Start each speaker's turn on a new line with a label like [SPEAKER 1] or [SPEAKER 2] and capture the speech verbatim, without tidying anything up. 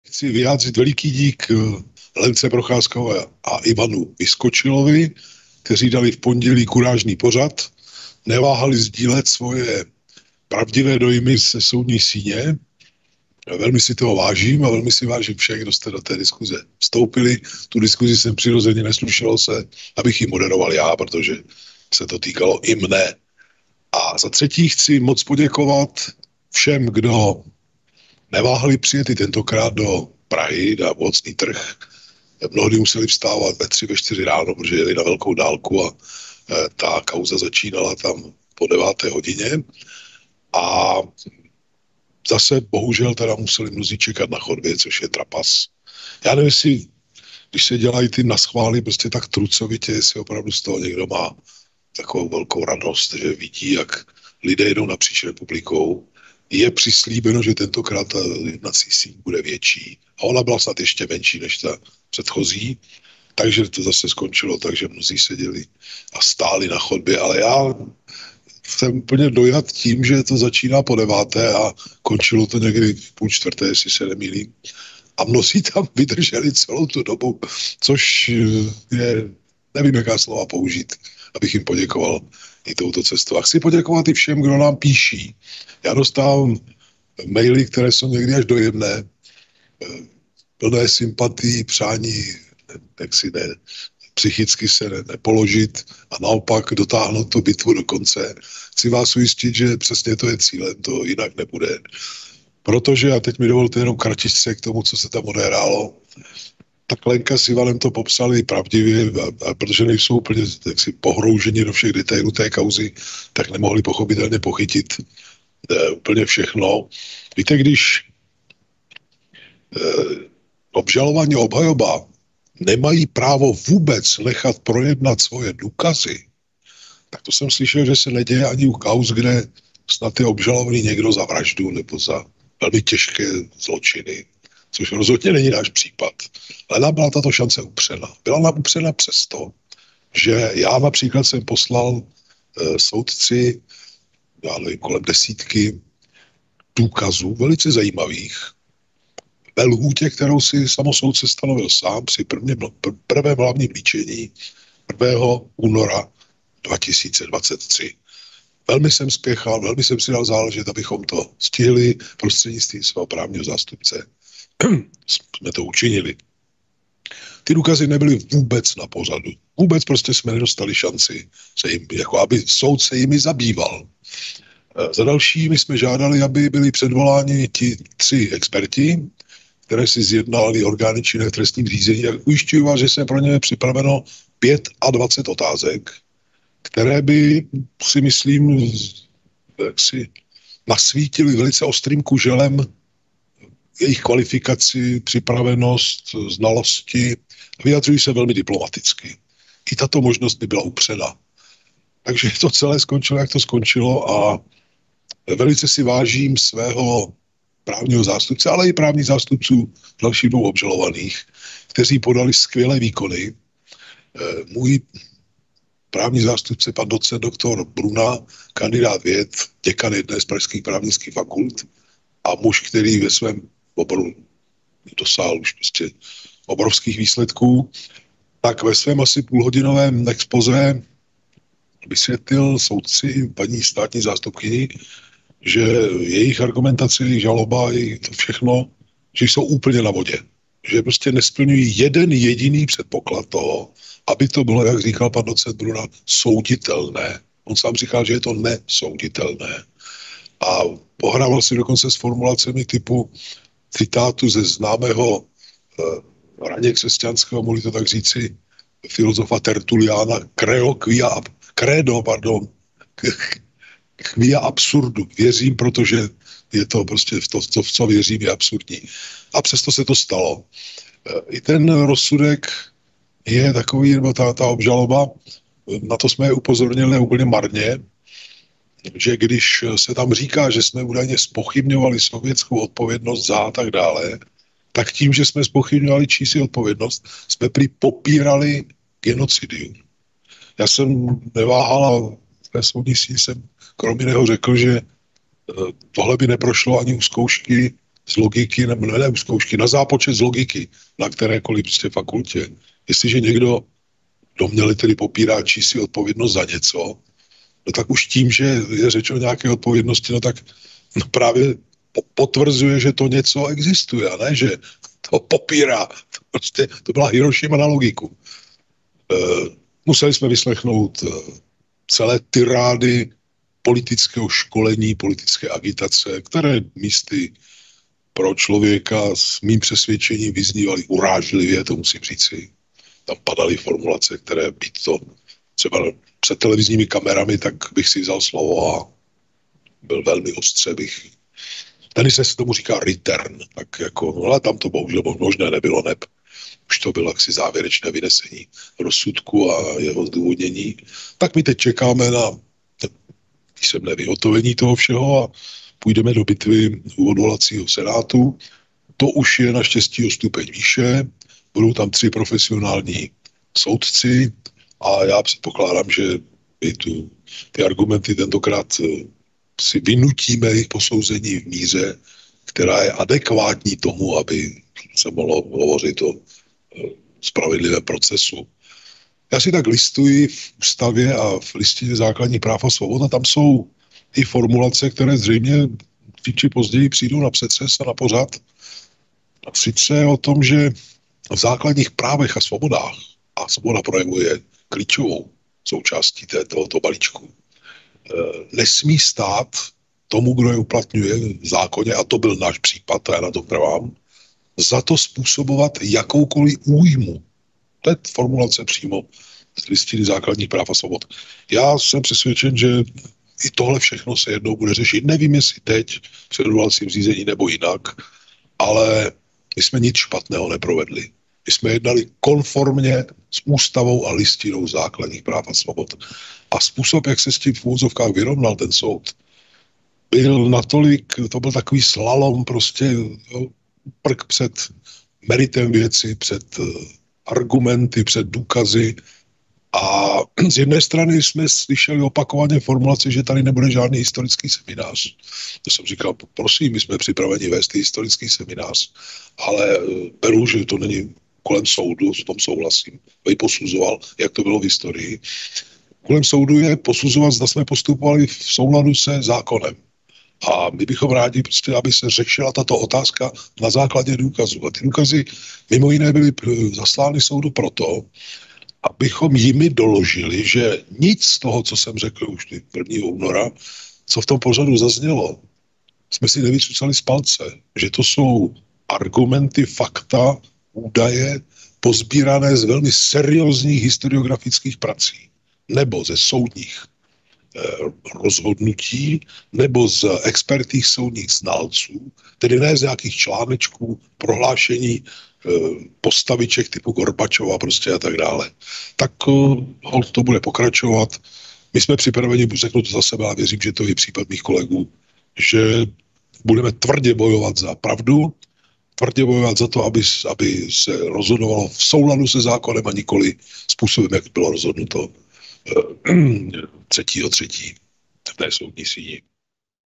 [SPEAKER 1] chci vyjádřit veliký dík Lence Procházkové a Ivanu Vyskočilovi, kteří dali v pondělí kurážný pořad, neváhali sdílet svoje pravdivé dojmy ze soudní síně. Velmi si toho vážím a velmi si vážím všech, kdo jste do té diskuze vstoupili. Tu diskuzi jsem přirozeně neslušel se, abych ji moderoval já, protože se to týkalo i mne. A za třetí chci moc poděkovat všem, kdo neváhali přijet i tentokrát do Prahy na ovocný trh. Mnohdy museli vstávat ve tři, ve čtyři ráno, protože jeli na velkou dálku a e, ta kauza začínala tam po deváté hodině. A zase bohužel teda museli mnozí čekat na chodbě, což je trapas. Já nevím, jestli, když se dělají ty naschvály prostě tak trucovitě, jestli opravdu z toho někdo má takovou velkou radost, že vidí, jak lidé jedou napříč republikou. Je přislíbeno, že tentokrát ta jednací síň bude větší. A ona byla snad ještě menší než ta předchozí. Takže to zase skončilo tak, že mnozí seděli a stáli na chodbě. Ale já jsem úplně dojat tím, že to začíná po deváté a končilo to někdy v půl čtvrté, jestli se nemýlím. A mnozí tam vydrželi celou tu dobu, což je, nevím, jaká slova použít, abych jim poděkoval i touto cestou. A chci poděkovat i všem, kdo nám píší. Já dostávám maily, které jsou někdy až dojemné, plné sympatii, přání, jak si ne, psychicky se ne, nepoložit a naopak dotáhnout tu bitvu do konce. Chci vás ujistit, že přesně to je cílem, to jinak nebude. Protože, a teď mi dovolte jenom kratičce k tomu, co se tam odehrálo, tak Lenka s Ivanem to popsali pravdivě, a, a protože nejsou úplně jaksi pohrouženi do všech detailů té kauzy, tak nemohli pochopitelně pochytit e, úplně všechno. Víte, když e, obžalovaní obhajoba nemají právo vůbec nechat projednat svoje důkazy, tak to jsem slyšel, že se neděje ani u kauz, kde snad je obžalovaný někdo za vraždu nebo za velmi těžké zločiny, což rozhodně není náš případ. Ale nám byla tato šance upřena. Byla nám upřena přesto, že já například jsem poslal e, soudci, já nevím, kolem desítky důkazů velice zajímavých ve lhůtě, kterou si samosoudce stanovil sám při prvním, pr- prvém hlavním líčení prvního února dva tisíce dvacet tři. Velmi jsem spěchal, velmi jsem si dal záležet, abychom to stihli prostřednictvím svého právního zástupce. Jsme to učinili. Ty důkazy nebyly vůbec na pořadu. Vůbec prostě jsme nedostali šanci, se jim, jako aby soud se jimi zabýval. Za další my jsme žádali, aby byli předvoláni ti tři experti, které si zjednali orgány činné v trestním řízení. Jak ujišťuji vás, že se pro ně připraveno dvacet pět otázek, které by, si myslím, jak si nasvítili velice ostrým kuželem jejich kvalifikaci, připravenost, znalosti. Vyjadřují se velmi diplomaticky. I tato možnost by byla upřena. Takže to celé skončilo, jak to skončilo a velice si vážím svého právního zástupce, ale i právních zástupců dalších dvou obžalovaných, kteří podali skvělé výkony. Můj právní zástupce, pan docent doktor Bruna, kandidát věd, děkan jedné z pražských právnických fakult a muž, který ve svém oboru dosáhl už prostě obrovských výsledků, tak ve svém asi půlhodinovém expoze vysvětlil soudci, paní státní zástupkyni, že jejich argumentace, jejich žaloba, jejich to všechno, že jsou úplně na vodě. Že prostě nesplňují jeden jediný předpoklad toho, aby to bylo, jak říkal pan docent Bruna, souditelné. On sám říkal, že je to nesouditelné. A pohrával si dokonce s formulacemi typu citátu ze známého eh, raně křesťanského, mohli to tak říci, filozofa Tertuliana, creo quia, credo, pardon, quia absurdu. Věřím, protože je to prostě v to, v co věřím, je absurdní. A přesto se to stalo. I ten rozsudek je takový, nebo ta, ta obžaloba, na to jsme je upozornili úplně marně, že když se tam říká, že jsme údajně zpochybňovali sovětskou odpovědnost za a tak dále, tak tím, že jsme zpochybňovali čísi odpovědnost, jsme prý popírali genocidium. Já jsem neváhal, ve soudní síni jsem kromě něho řekl, že tohle by neprošlo ani u zkoušky z logiky, nebo ne, ne zkoušky, na zápočet z logiky, na kterékoliv prostě fakultě. Jestliže někdo, kdo měli tedy popíráči si odpovědnost za něco, no tak už tím, že je řeč o nějaké odpovědnosti, no tak no právě potvrzuje, že to něco existuje, a ne, že to popírá. To, prostě, to byla Hirošima na logiku. E, museli jsme vyslechnout celé tyrády politického školení, politické agitace, které místy pro člověka s mým přesvědčením vyznívaly urážlivě, to musím říci. Tam padaly formulace, které být to třeba před televizními kamerami, tak bych si vzal slovo a byl velmi ostře, bych. Tenise se tomu říká return, tak jako, no ale tam to bohužel možné nebylo, neb. Už to bylo jaksi závěrečné vynesení rozsudku a jeho zdůvodnění. Tak my teď čekáme na písemné vyhotovení toho všeho a půjdeme do bitvy u odvolacího senátu. To už je naštěstí o stupeň výše, budou tam tři profesionální soudci a já předpokládám, že i tu, ty argumenty tentokrát si vynutíme jejich posouzení v míře, která je adekvátní tomu, aby se mohlo hovořit o spravedlivém procesu. Já si tak listuji v ústavě a v listině základních práv a svobod a tam jsou i formulace, které zřejmě dřív či později přijdou na přetřes a na pořad. A sice o tom, že v základních právech a svobodách, a svoboda projevu je klíčovou součástí tohoto balíčku, nesmí stát tomu, kdo je uplatňuje v zákoně, a to byl náš případ, a já na to trvám, za to způsobovat jakoukoliv újmu. To je formulace přímo z listiny základních práv a svobod. Já jsem přesvědčen, že i tohle všechno se jednou bude řešit. Nevím, jestli teď před odvolacím řízení nebo jinak, ale my jsme nic špatného neprovedli. My jsme jednali konformně s ústavou a listinou základních práv a svobod. A způsob, jak se s tím v úvozovkách vyrovnal ten soud, byl natolik, to byl takový slalom, prostě jo, prk před meritem věci, před argumenty, před důkazy. A z jedné strany jsme slyšeli opakovaně formulaci, že tady nebude žádný historický seminář. To jsem říkal, prosím, my jsme připraveni vést historický seminář, ale beru, že to není kolem soudu, s tom souhlasím, aby posuzoval, jak to bylo v historii. Kolem soudu je posuzovat, zda jsme postupovali v souladu se zákonem. A my bychom rádi, prostě, aby se řešila tato otázka na základě důkazů. A ty důkazy mimo jiné byly zaslány soudu proto, abychom jimi doložili, že nic z toho, co jsem řekl už prvního února, co v tom pořadu zaznělo, jsme si nevycucali z palce. Že to jsou argumenty, fakta, údaje, pozbírané z velmi seriózních historiografických prací nebo ze soudních eh, rozhodnutí nebo z expertních soudních znalců, tedy ne z nějakých článečků, prohlášení eh, postaviček typu Gorbačova prostě a tak dále. Tak eh, to bude pokračovat. My jsme připraveni, řeknu to za sebe a věřím, že to je případ mých kolegů, že budeme tvrdě bojovat za pravdu, tvrdě bojovat za to, aby, aby se rozhodovalo v souladu se zákonem a nikoli způsobem, jak bylo rozhodnuto třetího třetí v té soudní síni.